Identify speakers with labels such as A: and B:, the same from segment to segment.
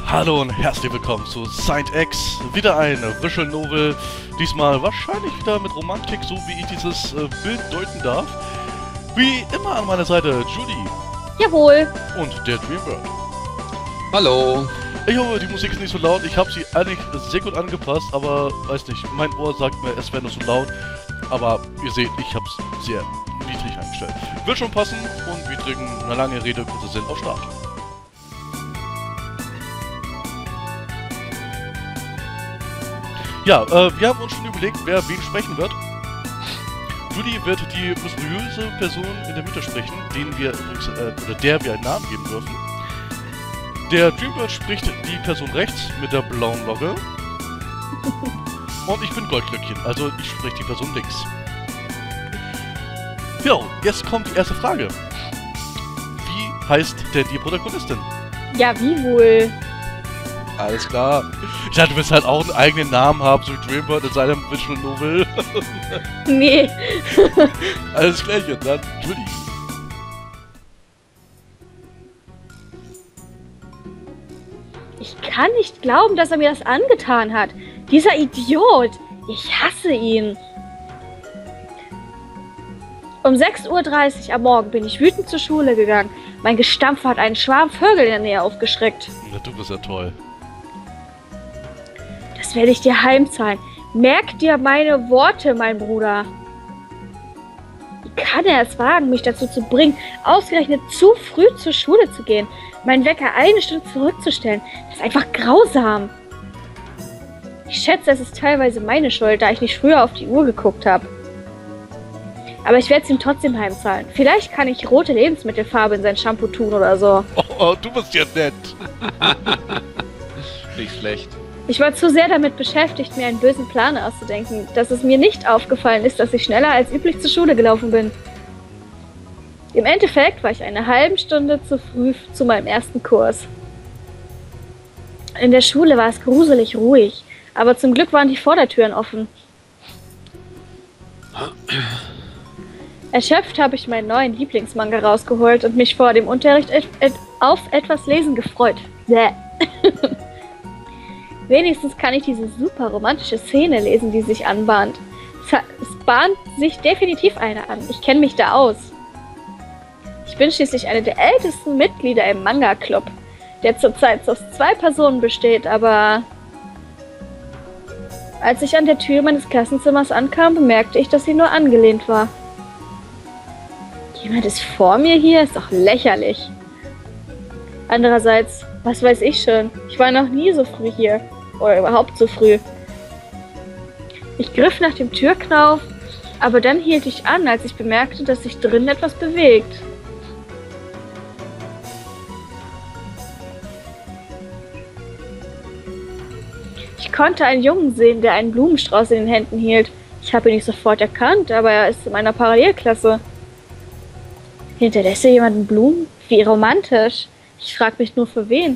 A: Hallo und herzlich willkommen zu Saint X. Wieder eine Visual Novel. Diesmal wahrscheinlich wieder mit Romantik, so wie ich dieses Bild deuten darf. Wie immer an meiner Seite Judy.
B: Jawohl.
A: Und der Dreambird.
C: Hallo.
A: Ich hoffe, die Musik ist nicht so laut. Ich habe sie eigentlich sehr gut angepasst, aber weiß nicht, mein Ohr sagt mir, es wäre nur so laut. Aber ihr seht, ich habe es sehr niedrig eingestellt. Wird schon passen und wir drücken eine lange Rede, kurzer Sinn auf Start. Ja, wir haben uns schon überlegt, wer wen sprechen wird. Judy wird die mysteriöse Person in der Mitte sprechen, den wir übrigens, oder der wir einen Namen geben dürfen. Der Dreambird spricht die Person rechts mit der blauen Logge. Und ich bin Goldglöckchen, also ich spreche die Person links. Ja, jetzt kommt die erste Frage. Wie heißt denn die Protagonistin?
B: Ja, wie wohl?
A: Alles klar. Ich dachte, du willst halt auch einen eigenen Namen haben, so wie Dreambird in seinem Visual Novel.
B: Nee.
A: Alles Klärchen, dann Judy.
B: Ich kann nicht glauben, dass er mir das angetan hat. Dieser Idiot. Ich hasse ihn. Um 6:30 Uhr am Morgen bin ich wütend zur Schule gegangen. Mein Gestampf hat einen Schwarm Vögel in der Nähe aufgeschreckt.
A: Na, du bist ja toll.
B: Das werde ich dir heimzahlen. Merk dir meine Worte, mein Bruder. Wie kann er es wagen, mich dazu zu bringen, ausgerechnet zu früh zur Schule zu gehen, meinen Wecker eine Stunde zurückzustellen? Das ist einfach grausam. Ich schätze, es ist teilweise meine Schuld, da ich nicht früher auf die Uhr geguckt habe. Aber ich werde es ihm trotzdem heimzahlen. Vielleicht kann ich rote Lebensmittelfarbe in sein Shampoo tun oder so.
A: Oh, du bist ja nett.
C: Nicht schlecht.
B: Ich war zu sehr damit beschäftigt, mir einen bösen Plan auszudenken, dass es mir nicht aufgefallen ist, dass ich schneller als üblich zur Schule gelaufen bin. Im Endeffekt war ich eine halbe Stunde zu früh zu meinem ersten Kurs. In der Schule war es gruselig ruhig, aber zum Glück waren die Vordertüren offen. Erschöpft habe ich meinen neuen Lieblingsmanga rausgeholt und mich vor dem Unterricht auf etwas Lesen gefreut. Bäh. Wenigstens kann ich diese super romantische Szene lesen, die sich anbahnt. Es bahnt sich definitiv eine an. Ich kenne mich da aus. Ich bin schließlich eine der ältesten Mitglieder im Manga-Club, der zurzeit aus 2 Personen besteht, aber als ich an der Tür meines Klassenzimmers ankam, bemerkte ich, dass sie nur angelehnt war. Jemand ist vor mir hier? Ist doch lächerlich. Andererseits, was weiß ich schon? Ich war noch nie so früh hier. Oder überhaupt so früh. Ich griff nach dem Türknauf, aber dann hielt ich an, als ich bemerkte, dass sich drinnen etwas bewegt. Ich konnte einen Jungen sehen, der einen Blumenstrauß in den Händen hielt. Ich habe ihn nicht sofort erkannt, aber er ist in meiner Parallelklasse. Hinterlässt er jemanden Blumen? Wie romantisch. Ich frage mich nur, für wen.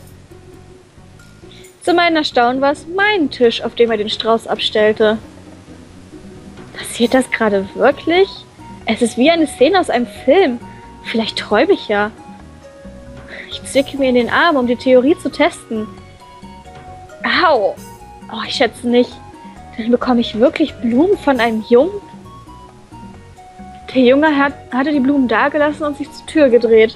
B: Zu meinem Erstaunen war es mein Tisch, auf dem er den Strauß abstellte. Passiert das gerade wirklich? Es ist wie eine Szene aus einem Film. Vielleicht träume ich ja. Ich zwicke mir in den Arm, um die Theorie zu testen. Au! Oh, ich schätze nicht. Dann bekomme ich wirklich Blumen von einem Jungen? Der Junge hatte die Blumen dagelassen und sich zur Tür gedreht.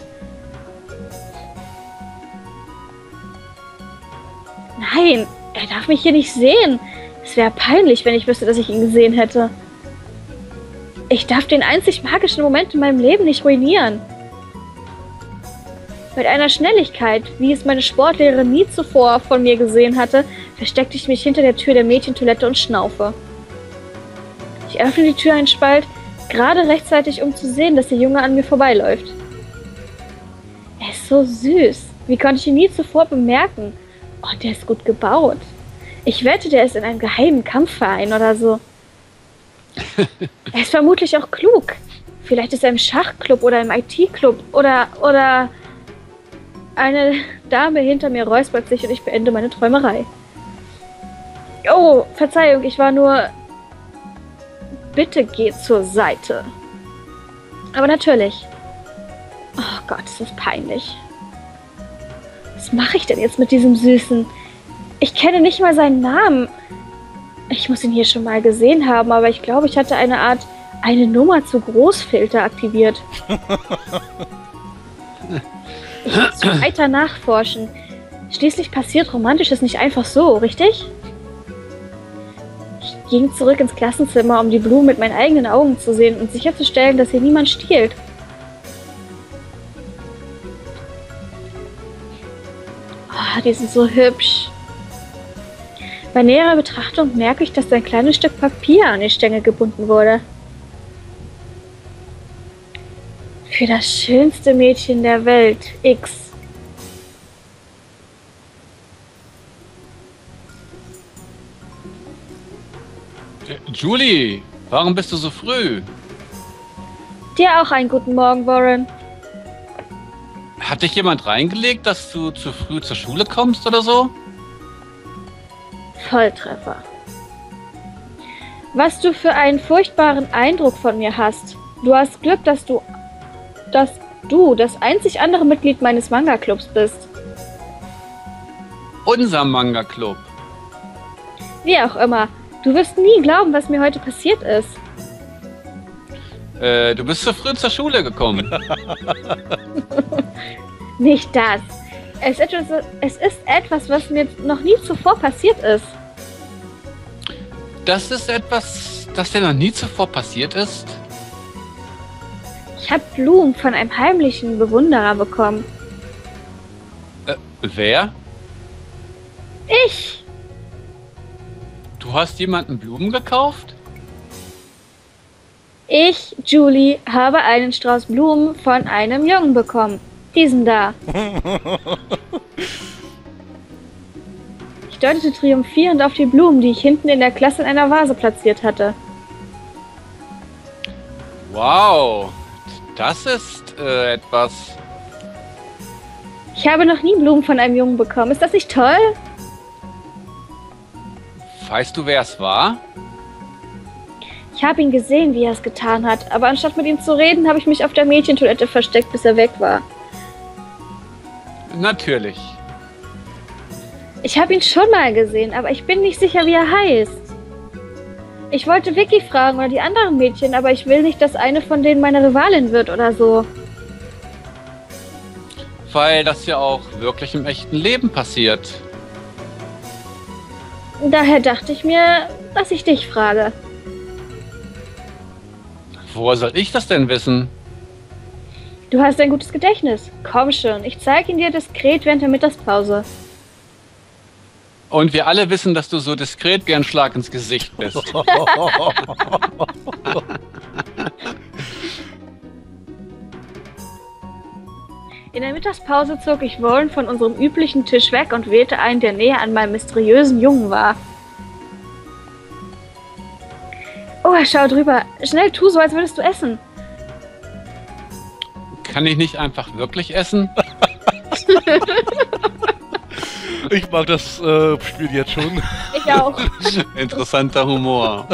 B: Nein, er darf mich hier nicht sehen. Es wäre peinlich, wenn ich wüsste, dass ich ihn gesehen hätte. Ich darf den einzig magischen Moment in meinem Leben nicht ruinieren. Mit einer Schnelligkeit, wie es meine Sportlehrerin nie zuvor von mir gesehen hatte, versteckte ich mich hinter der Tür der Mädchentoilette und schnaufe. Ich öffne die Tür einen Spalt, gerade rechtzeitig, um zu sehen, dass der Junge an mir vorbeiläuft. Er ist so süß. Wie konnte ich ihn nie zuvor bemerken? Oh, der ist gut gebaut. Ich wette, der ist in einem geheimen Kampfverein oder so. Er ist vermutlich auch klug. Vielleicht ist er im Schachclub oder im IT-Club oder eine Dame hinter mir räuspert sich und ich beende meine Träumerei. Oh, Verzeihung, ich war nur... Bitte geh zur Seite. Aber natürlich. Oh Gott, ist das peinlich. Was mache ich denn jetzt mit diesem Süßen? Ich kenne nicht mal seinen Namen. Ich muss ihn hier schon mal gesehen haben, aber ich glaube, ich hatte eine Nummer zu Großfilter aktiviert. Ich muss weiter nachforschen. Schließlich passiert Romantisches nicht einfach so, richtig? Ich ging zurück ins Klassenzimmer, um die Blumen mit meinen eigenen Augen zu sehen und sicherzustellen, dass hier niemand stiehlt. Oh, die sind so hübsch. Bei näherer Betrachtung merke ich, dass ein kleines Stück Papier an die Stängel gebunden wurde. Für das schönste Mädchen der Welt, X.
C: Julie, warum bist du so früh?
B: Dir auch einen guten Morgen, Warren.
C: Hat dich jemand reingelegt, dass du zu früh zur Schule kommst oder so?
B: Volltreffer. Was du für einen furchtbaren Eindruck von mir hast. Du hast Glück, dass du das einzig andere Mitglied meines Manga-Clubs bist.
C: Unser Manga-Club.
B: Wie auch immer. Du wirst nie glauben, was mir heute passiert ist.
C: Du bist zu früh zur Schule gekommen.
B: Nicht das. Es ist etwas, was mir noch nie zuvor passiert ist.
C: Das ist etwas, das dir noch nie zuvor passiert ist?
B: Ich habe Blumen von einem heimlichen Bewunderer bekommen.
C: Wer?
B: Ich!
C: Du hast jemanden Blumen gekauft?
B: Ich, Julie, habe einen Strauß Blumen von einem Jungen bekommen. Diesen da. Ich deutete triumphierend auf die Blumen, die ich hinten in der Klasse in einer Vase platziert hatte.
C: Wow, das ist etwas...
B: Ich habe noch nie Blumen von einem Jungen bekommen. Ist das nicht toll?
C: Weißt du, wer es war?
B: Ich habe ihn gesehen, wie er es getan hat, aber anstatt mit ihm zu reden, habe ich mich auf der Mädchentoilette versteckt, bis er weg war.
C: Natürlich.
B: Ich habe ihn schon mal gesehen, aber ich bin nicht sicher, wie er heißt. Ich wollte Vicky fragen oder die anderen Mädchen, aber ich will nicht, dass eine von denen meine Rivalin wird oder so.
C: Weil das ja auch wirklich im echten Leben passiert.
B: Daher dachte ich mir, dass ich dich frage.
C: Woher soll ich das denn wissen?
B: Du hast ein gutes Gedächtnis. Komm schon, ich zeige ihn dir diskret während der Mittagspause.
C: Und wir alle wissen, dass du so diskret wie ein Schlag ins Gesicht bist.
B: In der Mittagspause zog ich Warren von unserem üblichen Tisch weg und wählte einen, der näher an meinem mysteriösen Jungen war. Oh, schau drüber. Schnell, tu so, als würdest du essen.
C: Kann ich nicht einfach wirklich essen?
A: Ich mag das Spiel jetzt schon.
B: Ich auch.
C: Interessanter Humor.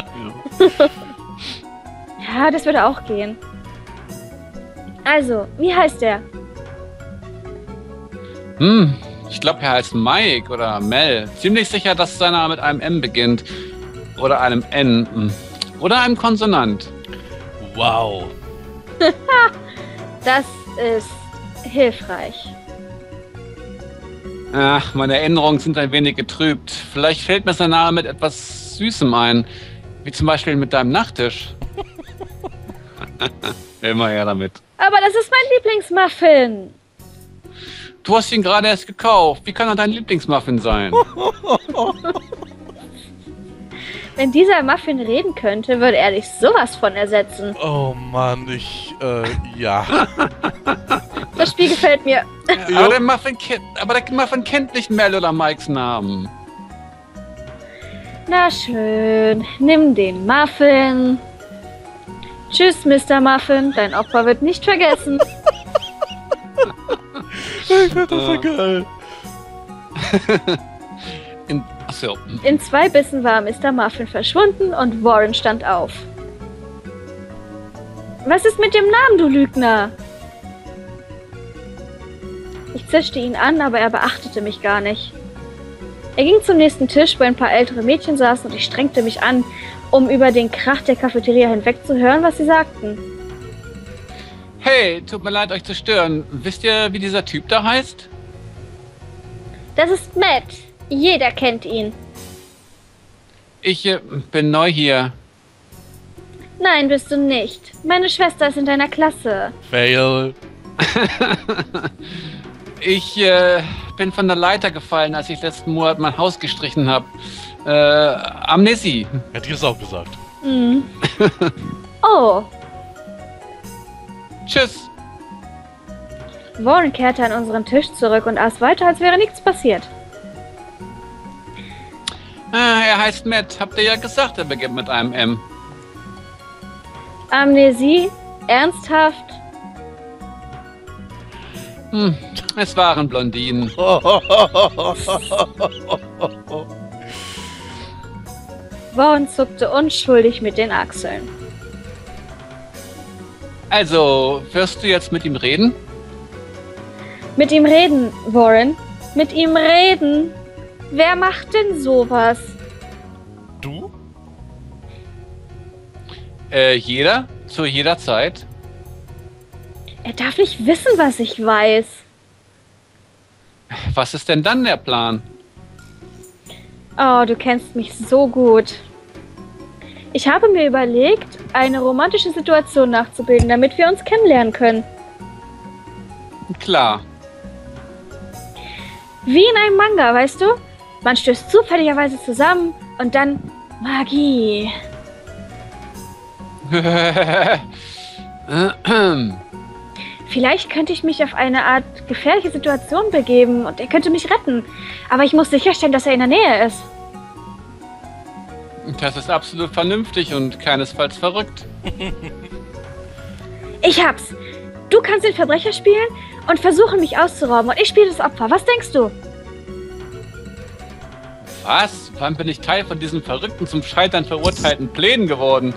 B: Ja, das würde auch gehen. Also, wie heißt der?
C: Ich glaube, er heißt Mike oder Mel. Ziemlich sicher, dass seiner mit einem M beginnt. Oder einem N. Oder einem Konsonant.
A: Wow.
B: Das ist hilfreich.
C: Ach, meine Erinnerungen sind ein wenig getrübt. Vielleicht fällt mir sein Name mit etwas Süßem ein. Wie zum Beispiel mit deinem Nachttisch. Immer her damit.
B: Aber das ist mein Lieblingsmuffin.
C: Du hast ihn gerade erst gekauft. Wie kann er dein Lieblingsmuffin sein?
B: Wenn dieser Muffin reden könnte, würde er dich sowas von ersetzen.
A: Oh Mann, ja.
B: Das Spiel gefällt mir.
C: Aber der Muffin kennt nicht Mel oder Mikes Namen.
B: Na schön, nimm den Muffin. Tschüss, Mr. Muffin, dein Opfer wird nicht vergessen.
A: Ich find das so geil.
C: Achso.
B: In 2 Bissen war Mr. Muffin verschwunden und Warren stand auf. Was ist mit dem Namen, du Lügner? Ich zischte ihn an, aber er beachtete mich gar nicht. Er ging zum nächsten Tisch, wo ein paar ältere Mädchen saßen, und ich strengte mich an, um über den Krach der Cafeteria hinweg zu hören, was sie sagten.
C: Hey, tut mir leid, euch zu stören. Wisst ihr, wie dieser Typ da heißt?
B: Das ist Matt. Jeder kennt ihn.
C: Ich bin neu hier.
B: Nein, bist du nicht. Meine Schwester ist in deiner Klasse.
A: Fail.
C: Ich bin von der Leiter gefallen, als ich letzten Monat mein Haus gestrichen habe. Amnesie.
A: Hätte ich es auch gesagt.
B: Mhm. Oh.
C: Tschüss.
B: Warren kehrte an unseren Tisch zurück und aß weiter, als wäre nichts passiert.
C: Er heißt Matt. Habt ihr ja gesagt, er beginnt mit einem M.
B: Amnesie? Ernsthaft?
C: Es waren Blondinen.
B: Warren zuckte unschuldig mit den Achseln.
C: Also, wirst du jetzt mit ihm reden?
B: Mit ihm reden, Warren. Mit ihm reden. Wer macht denn sowas?
A: Du?
C: Jeder? Zu jeder Zeit?
B: Er darf nicht wissen, was ich weiß.
C: Was ist denn dann der Plan?
B: Oh, du kennst mich so gut. Ich habe mir überlegt, eine romantische Situation nachzubilden, damit wir uns kennenlernen können.
C: Klar.
B: Wie in einem Manga, weißt du? Man stößt zufälligerweise zusammen und dann Magie. Vielleicht könnte ich mich auf eine Art gefährliche Situation begeben und er könnte mich retten. Aber ich muss sicherstellen, dass er in der Nähe ist.
C: Das ist absolut vernünftig und keinesfalls verrückt.
B: Ich hab's. Du kannst den Verbrecher spielen und versuchen, mich auszurauben. Und ich spiele das Opfer. Was denkst du?
C: Was? Wann bin ich Teil von diesen verrückten, zum Scheitern verurteilten Plänen geworden?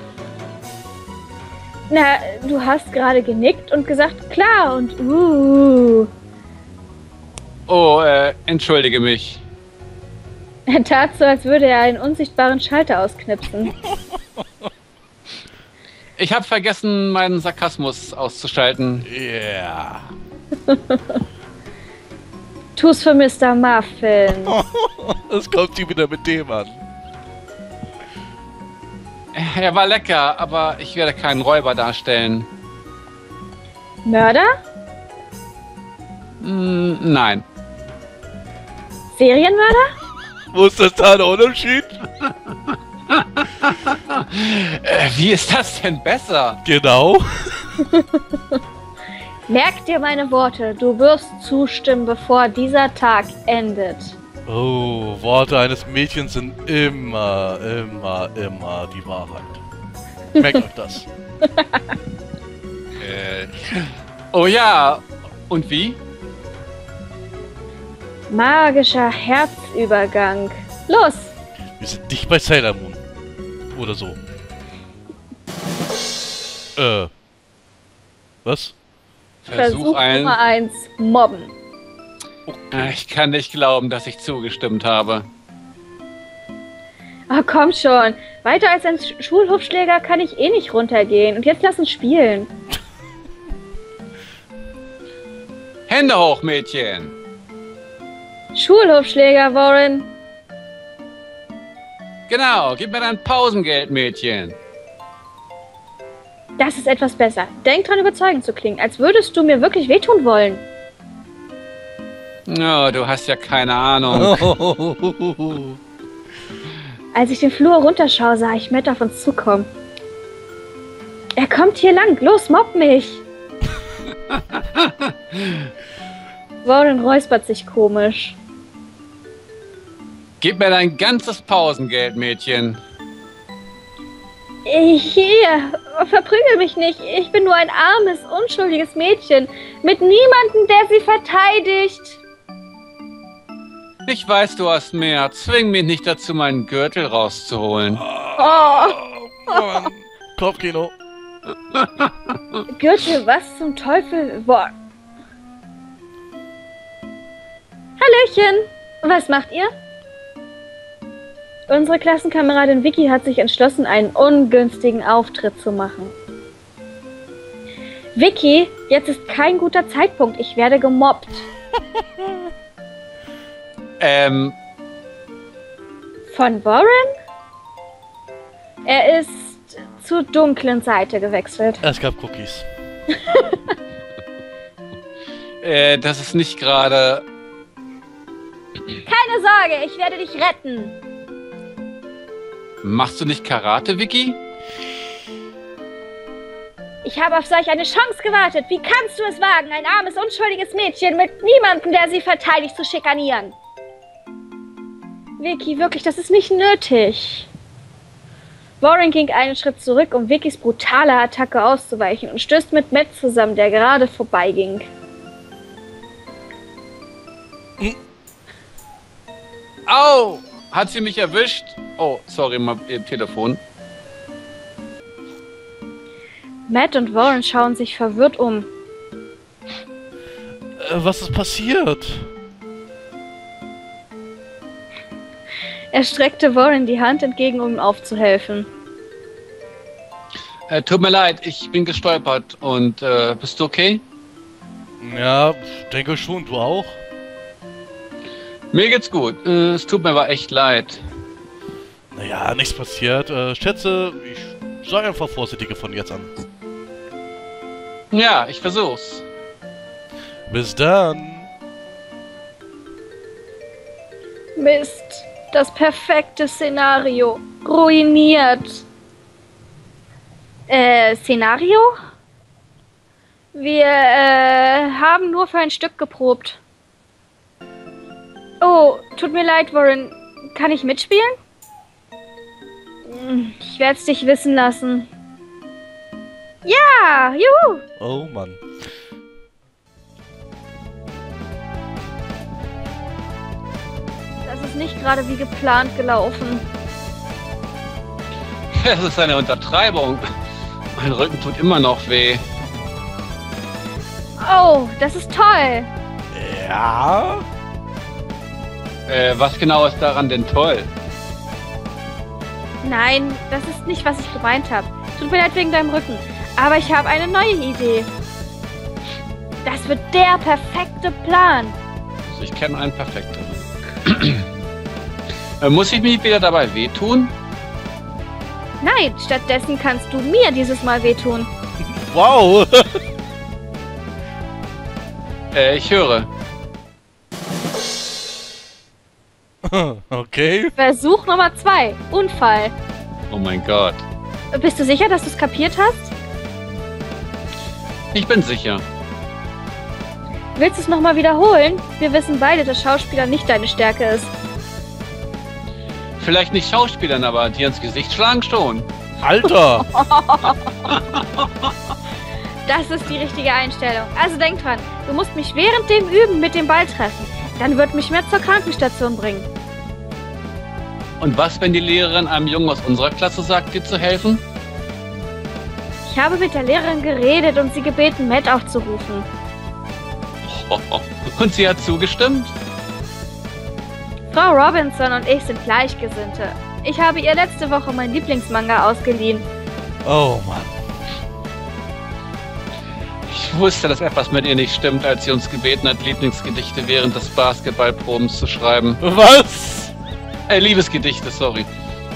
B: Na, du hast gerade genickt und gesagt, klar und
C: Oh, entschuldige mich.
B: Er tat so, als würde er einen unsichtbaren Schalter ausknipsen.
C: Ich habe vergessen, meinen Sarkasmus auszuschalten.
A: Yeah.
B: Tu's für Mr. Muffin.
A: Das kommt die wieder mit dem an.
C: Er war lecker, aber ich werde keinen Räuber darstellen.
B: Mörder?
C: Nein.
B: Serienmörder?
A: Wo ist das da der Unterschied?
C: Wie ist das denn besser?
A: Genau.
B: Merk dir meine Worte. Du wirst zustimmen, bevor dieser Tag endet.
A: Oh, Worte eines Mädchens sind immer die Wahrheit. Merkt euch das.
C: Oh ja, und wie?
B: Magischer Herzübergang. Los!
A: Wir sind nicht bei Sailor Moon. Oder so. Was?
B: Versuch Nummer 1. Mobben.
C: Ich kann nicht glauben, dass ich zugestimmt habe.
B: Oh, komm schon. Weiter als ein Schulhofschläger kann ich eh nicht runtergehen. Und jetzt lass uns spielen.
C: Hände hoch, Mädchen!
B: Schulhofschläger, Warren.
C: Genau, gib mir dein Pausengeld, Mädchen.
B: Das ist etwas besser. Denk dran, überzeugend zu klingen, als würdest du mir wirklich wehtun wollen.
C: Oh, du hast ja keine Ahnung.
B: Als ich den Flur runterschaue, sah ich Matt auf uns zukommen. Er kommt hier lang. Los, mobb mich. Warren räuspert sich komisch.
C: Gib mir dein ganzes Pausengeld, Mädchen.
B: Hier, verprügel mich nicht. Ich bin nur ein armes, unschuldiges Mädchen. Mit niemandem, der sie verteidigt.
C: Ich weiß, du hast mehr. Zwing mich nicht dazu, meinen Gürtel rauszuholen.
B: Oh.
A: Mann. Kopfkino.
B: Gürtel, was zum Teufel? Boah. Mädchen, was macht ihr? Unsere Klassenkameradin Vicky hat sich entschlossen, einen ungünstigen Auftritt zu machen. Vicky, jetzt ist kein guter Zeitpunkt. Ich werde gemobbt. Von Warren? Er ist zur dunklen Seite gewechselt.
A: Es gab Cookies.
C: Das ist nicht gerade...
B: Keine Sorge, ich werde dich retten.
C: Machst du nicht Karate, Vicky?
B: Ich habe auf solch eine Chance gewartet. Wie kannst du es wagen, ein armes, unschuldiges Mädchen mit niemandem, der sie verteidigt, zu schikanieren? Vicky, wirklich, das ist nicht nötig. Warren ging einen Schritt zurück, um Vickys brutaler Attacke auszuweichen und stößt mit Matt zusammen, der gerade vorbeiging.
C: Au! Hat sie mich erwischt? Oh, sorry, mal ihr Telefon.
B: Matt und Warren schauen sich verwirrt um.
A: Was ist passiert?
B: Er streckte Warren die Hand entgegen, um ihm aufzuhelfen.
C: Tut mir leid, ich bin gestolpert. Und bist du okay?
A: Ja, denke schon, du auch?
C: Mir geht's gut. Es tut mir aber echt leid.
A: Naja, nichts passiert. Schätze, ich sei einfach vorsichtiger von jetzt an.
C: Ja, ich versuch's.
A: Bis dann.
B: Mist, das perfekte Szenario. Ruiniert. Szenario? Wir, haben nur für ein Stück geprobt. Oh, tut mir leid, Warren. Kann ich mitspielen? Ich werde es dich wissen lassen. Ja, juhu!
A: Oh Mann.
B: Das ist nicht gerade wie geplant gelaufen.
C: Das ist eine Untertreibung. Mein Rücken tut immer noch weh.
B: Oh, das ist toll.
A: Ja?
C: Was genau ist daran denn toll?
B: Nein, das ist nicht, was ich gemeint habe. Tut mir leid wegen deinem Rücken. Aber ich habe eine neue Idee. Das wird der perfekte Plan.
C: Also ich kenne einen perfekteren. Muss ich mich wieder dabei wehtun?
B: Nein, stattdessen kannst du mir dieses Mal wehtun.
A: Wow!
C: Ich höre.
A: Okay.
B: Versuch Nummer 2. Unfall.
C: Oh mein Gott.
B: Bist du sicher, dass du es kapiert hast?
C: Ich bin sicher.
B: Willst du es nochmal wiederholen? Wir wissen beide, dass Schauspieler nicht deine Stärke ist.
C: Vielleicht nicht Schauspielern, aber die ins Gesicht schlagen schon.
A: Alter!
B: Das ist die richtige Einstellung. Also denk dran, du musst mich während dem Üben mit dem Ball treffen. Dann wird mich mehr zur Krankenstation bringen.
C: Und was, wenn die Lehrerin einem Jungen aus unserer Klasse sagt, dir zu helfen?
B: Ich habe mit der Lehrerin geredet und sie gebeten, Matt aufzurufen.
C: Und sie hat zugestimmt?
B: Frau Robinson und ich sind Gleichgesinnte. Ich habe ihr letzte Woche mein Lieblingsmanga ausgeliehen.
A: Oh Mann.
C: Ich wusste, dass etwas mit ihr nicht stimmt, als sie uns gebeten hat, Lieblingsgedichte während des Basketballprobens zu schreiben.
A: Was?
C: Liebesgedichte, sorry.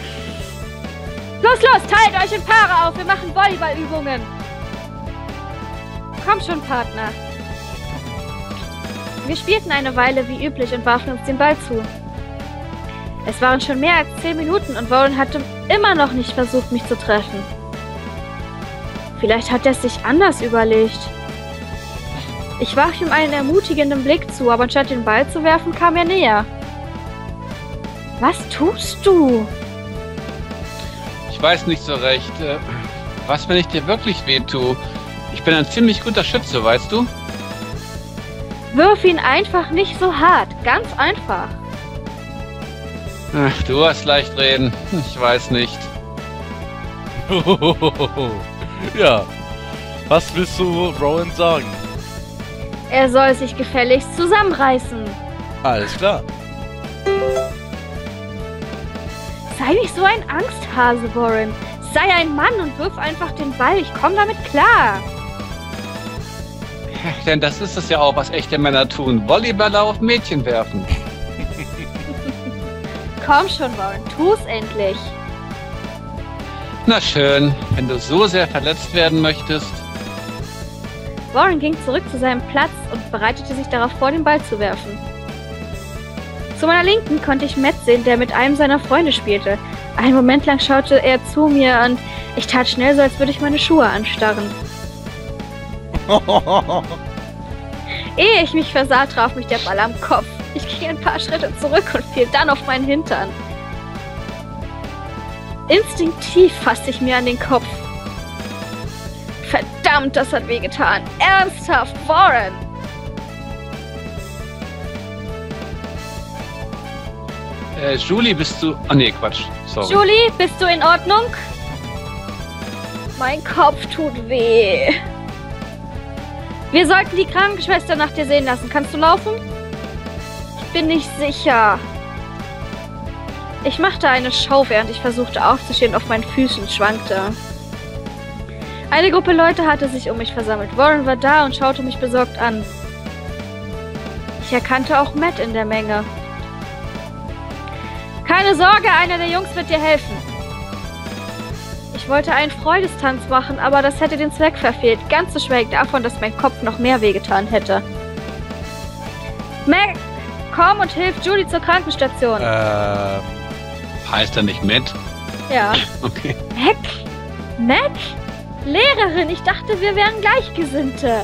B: Los, los, teilt euch in Paare auf. Wir machen Volleyballübungen. Komm schon, Partner. Wir spielten eine Weile wie üblich und warfen uns den Ball zu. Es waren schon mehr als 10 Minuten und Warren hatte immer noch nicht versucht, mich zu treffen. Vielleicht hat er es sich anders überlegt. Ich warf ihm einen ermutigenden Blick zu, aber anstatt den Ball zu werfen, kam er näher. Was tust du?
C: Ich weiß nicht so recht. Was, wenn ich dir wirklich wehtue? Ich bin ein ziemlich guter Schütze, weißt du?
B: Wirf ihn einfach nicht so hart. Ganz einfach.
C: Ach, du hast leicht reden. Ich weiß nicht.
A: Ja. Was willst du Rowan sagen?
B: Er soll sich gefälligst zusammenreißen.
A: Alles klar.
B: Sei nicht so ein Angsthase, Warren. Sei ein Mann und wirf einfach den Ball. Ich komme damit klar.
C: Denn das ist es ja auch, was echte Männer tun. Volleyballer auf Mädchen werfen.
B: Komm schon, Warren. Tu's endlich.
C: Na schön, wenn du so sehr verletzt werden möchtest.
B: Warren ging zurück zu seinem Platz und bereitete sich darauf vor, den Ball zu werfen. Zu meiner Linken konnte ich Matt sehen, der mit einem seiner Freunde spielte. Einen Moment lang schaute er zu mir und ich tat schnell so, als würde ich meine Schuhe anstarren. Ehe ich mich versah, traf mich der Ball am Kopf. Ich ging ein paar Schritte zurück und fiel dann auf meinen Hintern. Instinktiv fasste ich mir an den Kopf. Verdammt, das hat wehgetan. Ernsthaft, Warren!
C: Julie, bist du... Oh nee, Quatsch. Sorry.
B: Julie, bist du in Ordnung? Mein Kopf tut weh. Wir sollten die Krankenschwester nach dir sehen lassen. Kannst du laufen? Ich bin nicht sicher. Ich machte eine Show, während ich versuchte aufzustehen und auf meinen Füßen schwankte. Eine Gruppe Leute hatte sich um mich versammelt. Warren war da und schaute mich besorgt an. Ich erkannte auch Matt in der Menge. Keine Sorge, einer der Jungs wird dir helfen. Ich wollte einen Freudestanz machen, aber das hätte den Zweck verfehlt. Ganz zu schweigen davon, dass mein Kopf noch mehr wehgetan hätte. Mac, komm und hilf Julie zur Krankenstation.
C: Heißt er nicht Matt?
B: Ja.
C: Okay.
B: Mac? Mac? Lehrerin, ich dachte, wir wären Gleichgesinnte.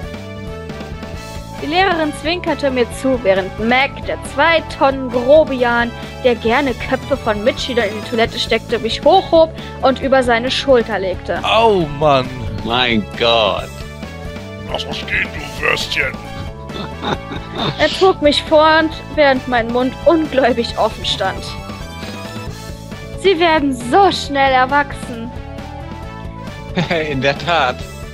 B: Die Lehrerin zwinkerte mir zu, während Mac, der 2 Tonnen Grobian, der gerne Köpfe von Mitschülern in die Toilette steckte, mich hochhob und über seine Schulter legte.
A: Au, Mann.
C: Mein Gott.
A: Lass uns gehen, du Würstchen.
B: Er trug mich fort, während mein Mund ungläubig offen stand. Sie werden so schnell erwachsen.
C: In der Tat.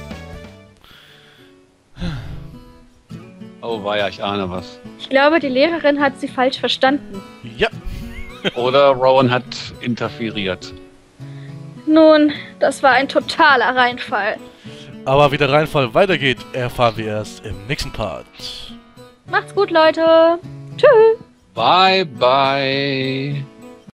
C: Oh weia, ich ahne was.
B: Ich glaube, die Lehrerin hat sie falsch verstanden.
A: Ja.
C: Oder Rowan hat interferiert.
B: Nun, das war ein totaler Reinfall.
A: Aber wie der Reinfall weitergeht, erfahren wir erst im nächsten Part.
B: Macht's gut, Leute. Tschüss.
C: Bye, bye.